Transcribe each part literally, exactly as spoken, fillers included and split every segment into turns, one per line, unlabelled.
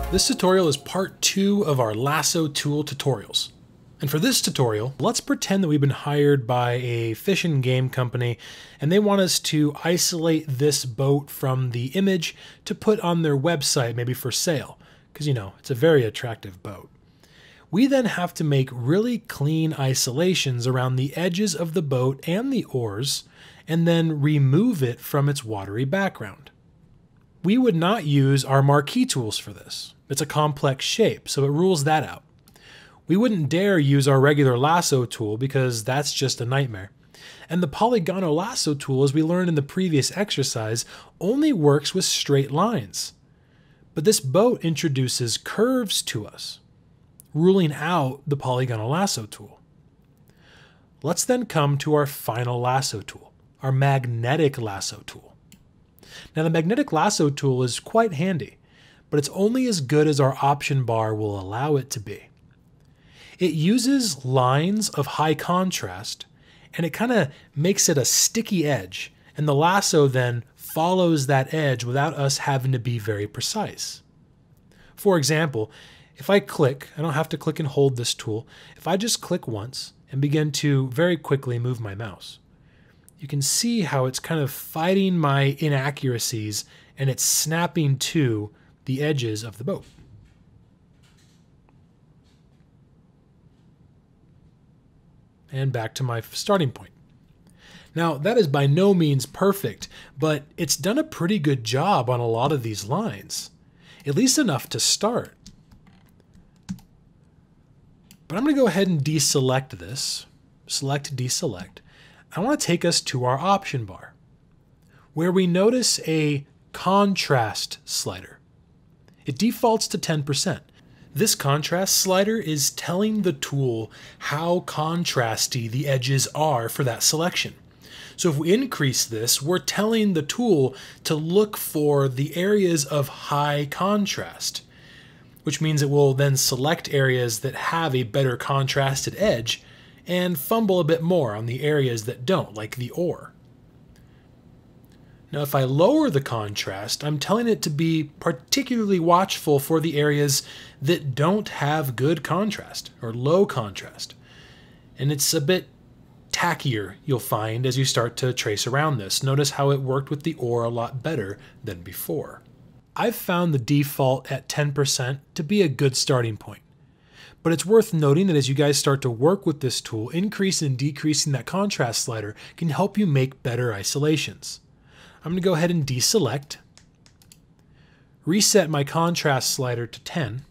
This tutorial is part two of our Lasso Tool tutorials. And for this tutorial, let's pretend that we've been hired by a fish and game company and they want us to isolate this boat from the image to put on their website, maybe for sale, because you know, it's a very attractive boat. We then have to make really clean isolations around the edges of the boat and the oars, and then remove it from its watery background. We would not use our marquee tools for this. It's a complex shape, so it rules that out. We wouldn't dare use our regular lasso tool because that's just a nightmare. And the polygonal lasso tool, as we learned in the previous exercise, only works with straight lines. But this boat introduces curves to us, ruling out the polygonal lasso tool. Let's then come to our final lasso tool, our magnetic lasso tool. Now the magnetic lasso tool is quite handy, but it's only as good as our option bar will allow it to be. It uses lines of high contrast, and it kind of makes it a sticky edge, and the lasso then follows that edge without us having to be very precise. For example, if I click, I don't have to click and hold this tool, if I just click once and begin to very quickly move my mouse, you can see how it's kind of fighting my inaccuracies and it's snapping to the edges of the boat. And back to my starting point. Now, that is by no means perfect, but it's done a pretty good job on a lot of these lines, at least enough to start. But I'm going to go ahead and deselect this. Select, deselect. I want to take us to our option bar, where we notice a contrast slider. It defaults to ten percent. This contrast slider is telling the tool how contrasty the edges are for that selection. So if we increase this, we're telling the tool to look for the areas of high contrast, which means it will then select areas that have a better contrasted edge and fumble a bit more on the areas that don't, like the oar. Now if I lower the contrast, I'm telling it to be particularly watchful for the areas that don't have good contrast or low contrast. And it's a bit tackier, you'll find, as you start to trace around this. Notice how it worked with the oar a lot better than before. I've found the default at ten percent to be a good starting point. But it's worth noting that as you guys start to work with this tool, increasing and decreasing that contrast slider can help you make better isolations. I'm going to go ahead and deselect, reset my contrast slider to ten,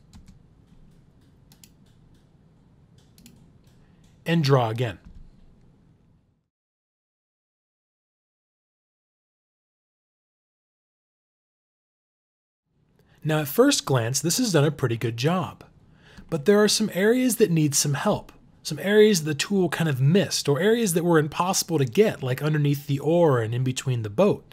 and draw again. Now at first glance, this has done a pretty good job, but there are some areas that need some help. Some areas the tool kind of missed, or areas that were impossible to get, like underneath the oar and in between the boat.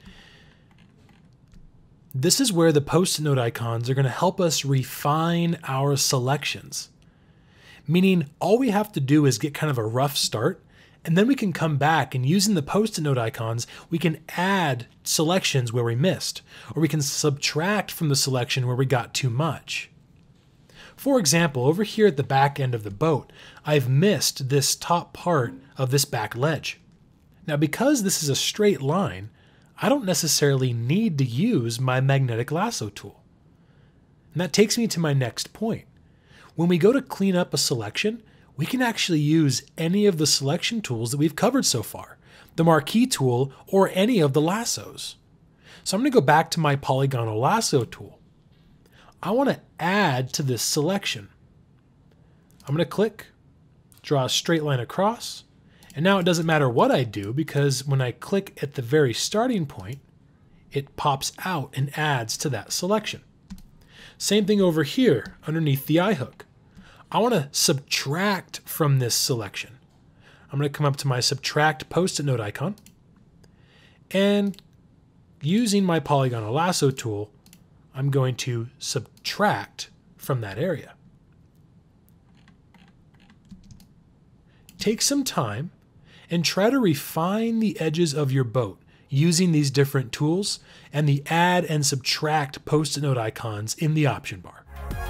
This is where the post-it note icons are going to help us refine our selections. Meaning all we have to do is get kind of a rough start, and then we can come back and using the post-it note icons, we can add selections where we missed, or we can subtract from the selection where we got too much. For example, over here at the back end of the boat, I've missed this top part of this back ledge. Now because this is a straight line, I don't necessarily need to use my magnetic lasso tool. And that takes me to my next point. When we go to clean up a selection, we can actually use any of the selection tools that we've covered so far, the marquee tool or any of the lassos. So I'm going to go back to my polygonal lasso tool. I want to add to this selection. I'm going to click, draw a straight line across, and now it doesn't matter what I do because when I click at the very starting point, it pops out and adds to that selection. Same thing over here underneath the eye hook. I want to subtract from this selection. I'm going to come up to my subtract post-it note icon, and using my polygonal lasso tool, I'm going to subtract from that area. Take some time and try to refine the edges of your boat using these different tools and the add and subtract post-it note icons in the option bar.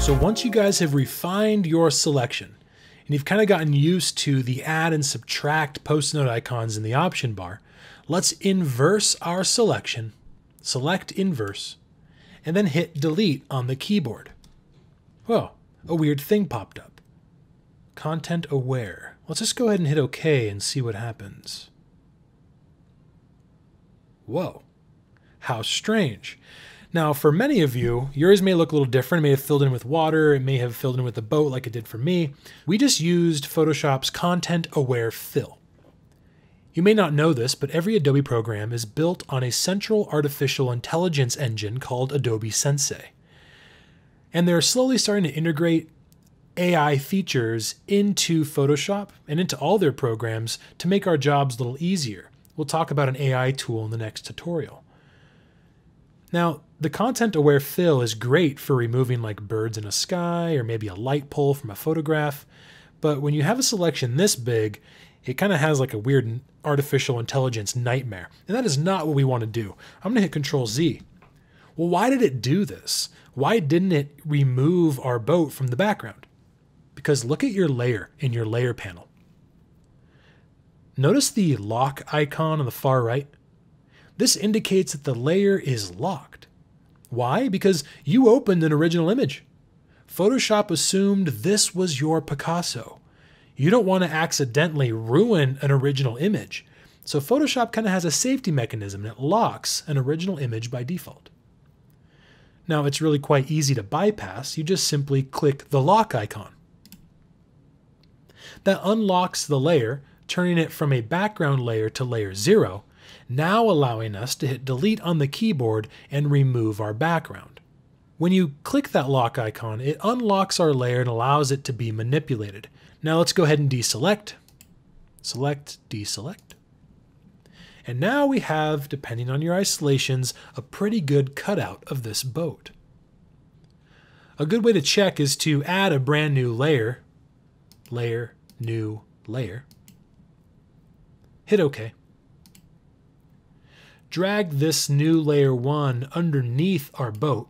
So once you guys have refined your selection, and you've kind of gotten used to the add and subtract post note icons in the option bar, let's inverse our selection, select inverse, and then hit delete on the keyboard. Whoa, a weird thing popped up. Content aware. Let's just go ahead and hit OK and see what happens. Whoa, how strange. Now, for many of you, yours may look a little different. It may have filled in with water. It may have filled in with a boat like it did for me. We just used Photoshop's ContentAware Fill. You may not know this, but every Adobe program is built on a central artificial intelligence engine called Adobe Sensei. And they're slowly starting to integrate A I features into Photoshop and into all their programs to make our jobs a little easier. We'll talk about an A I tool in the next tutorial. Now, the ContentAware Fill is great for removing like birds in a sky or maybe a light pole from a photograph, but when you have a selection this big, it kind of has like a weird artificial intelligence nightmare, and that is not what we want to do. I'm going to hit control Z. Well, why did it do this? Why didn't it remove our boat from the background? Because look at your layer in your layer panel. Notice the lock icon on the far right? This indicates that the layer is locked. Why? Because you opened an original image. Photoshop assumed this was your Picasso. You don't want to accidentally ruin an original image. So Photoshop kind of has a safety mechanism and it locks an original image by default. Now it's really quite easy to bypass. You just simply click the lock icon. That unlocks the layer, turning it from a background layer to layer zero, now allowing us to hit delete on the keyboard and remove our background. When you click that lock icon, it unlocks our layer and allows it to be manipulated. Now let's go ahead and deselect, select, deselect. And now we have, depending on your isolations, a pretty good cutout of this boat. A good way to check is to add a brand new layer, layer, new layer. Hit OK. Drag this new layer one underneath our boat.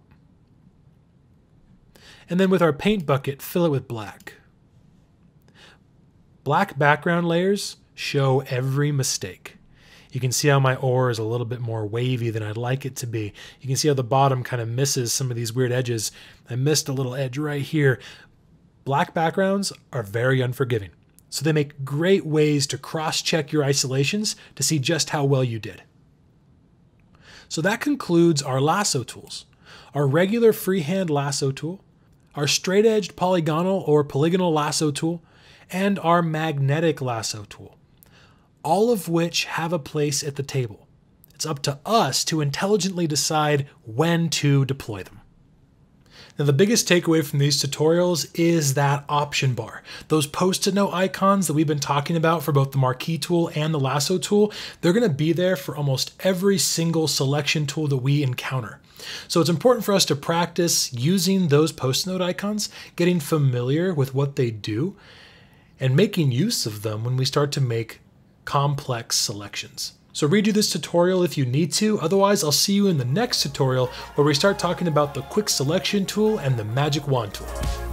And then with our paint bucket, fill it with black. Black background layers show every mistake. You can see how my oar is a little bit more wavy than I'd like it to be. You can see how the bottom kind of misses some of these weird edges. I missed a little edge right here. Black backgrounds are very unforgiving. So they make great ways to cross-check your isolations to see just how well you did. So that concludes our lasso tools. Our regular freehand lasso tool, our straight-edged polygonal or polygonal lasso tool, and our magnetic lasso tool, all of which have a place at the table. It's up to us to intelligently decide when to deploy them. Now, the biggest takeaway from these tutorials is that option bar. Those post-it note icons that we've been talking about for both the marquee tool and the lasso tool, they're going to be there for almost every single selection tool that we encounter. So it's important for us to practice using those post-it note icons, getting familiar with what they do, and making use of them when we start to make complex selections. So redo this tutorial if you need to, otherwise I'll see you in the next tutorial where we start talking about the quick selection tool and the magic wand tool.